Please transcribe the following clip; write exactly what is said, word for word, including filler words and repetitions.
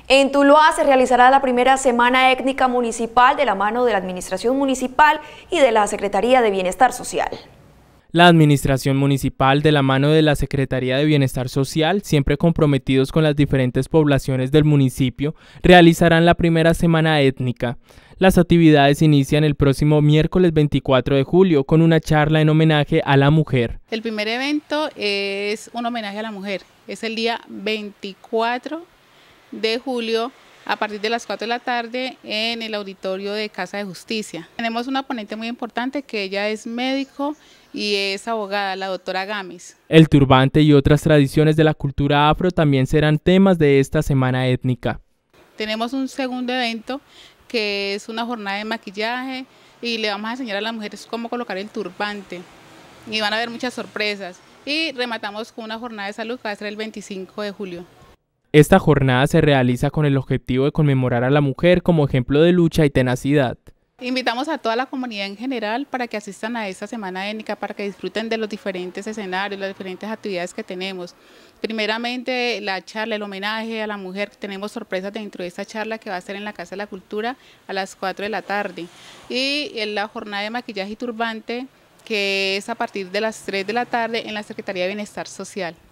En Tuluá se realizará la primera Semana Étnica Municipal de la mano de la Administración Municipal y de la Secretaría de Bienestar Social. La Administración Municipal, de la mano de la Secretaría de Bienestar Social, siempre comprometidos con las diferentes poblaciones del municipio, realizarán la primera Semana Étnica. Las actividades inician el próximo miércoles veinticuatro de julio con una charla en homenaje a la mujer. El primer evento es un homenaje a la mujer. Es el día veinticuatro de julio a partir de las cuatro de la tarde en el auditorio de Casa de Justicia. Tenemos una ponente muy importante que ella es médico y es abogada, la doctora Gámez. El turbante y otras tradiciones de la cultura afro también serán temas de esta semana étnica. Tenemos un segundo evento que es una jornada de maquillaje y le vamos a enseñar a las mujeres cómo colocar el turbante y van a haber muchas sorpresas. Y rematamos con una jornada de salud que va a ser el veinticinco de julio. Esta jornada se realiza con el objetivo de conmemorar a la mujer como ejemplo de lucha y tenacidad. Invitamos a toda la comunidad en general para que asistan a esta semana étnica, para que disfruten de los diferentes escenarios, las diferentes actividades que tenemos. Primeramente la charla, el homenaje a la mujer. Tenemos sorpresas dentro de esta charla que va a ser en la Casa de la Cultura a las cuatro de la tarde. Y en la jornada de maquillaje y turbante, que es a partir de las tres de la tarde en la Secretaría de Bienestar Social.